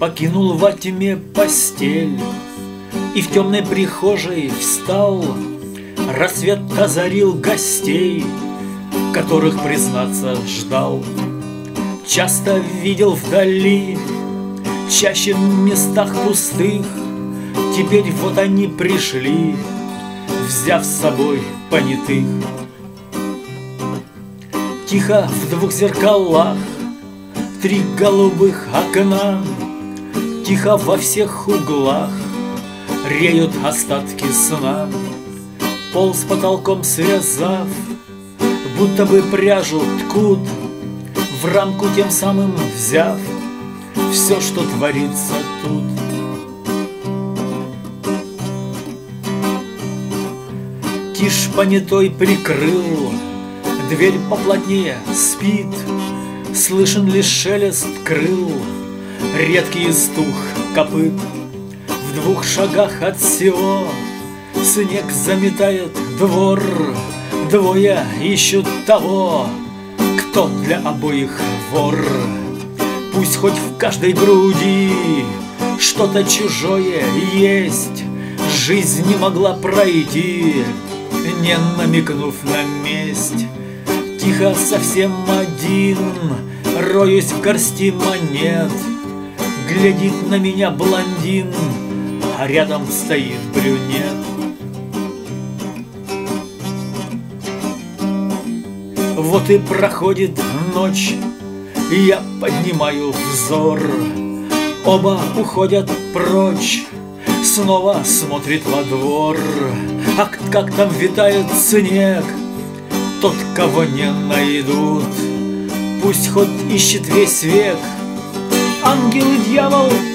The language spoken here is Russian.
покинул во тьме постель и в темной прихожей встал. Рассвет озарил гостей, которых, признаться, ждал. Часто видел вдали, чаще в местах пустых. Теперь вот они пришли, взяв с собой понятых. Тихо в двух зеркалах, 3 голубых окна, тихо во всех углах реют остатки сна. Пол с потолком связав, будто бы пряжу ткут, в рамку тем самым взяв все, что творится тут. Тишь понятой прикрыл, дверь поплотнее спит, слышен лишь шелест крыл, редкий стук копыт. В 2 шагах от всего снег заметает двор. 2 ищут того, кто для обоих вор. Пусть хоть в каждой груди что-то чужое есть, жизнь не могла пройти, не намекнув на месть. Тихо совсем один, роюсь в горсти монет. Глядит на меня блондин, а рядом стоит брюнет. Вот и проходит ночь, и я поднимаю взор. Оба уходят прочь, снова смотрит во двор. А как там витает снег, тот, кого не найдут, пусть хоть ищет весь век. Ангел и дьявол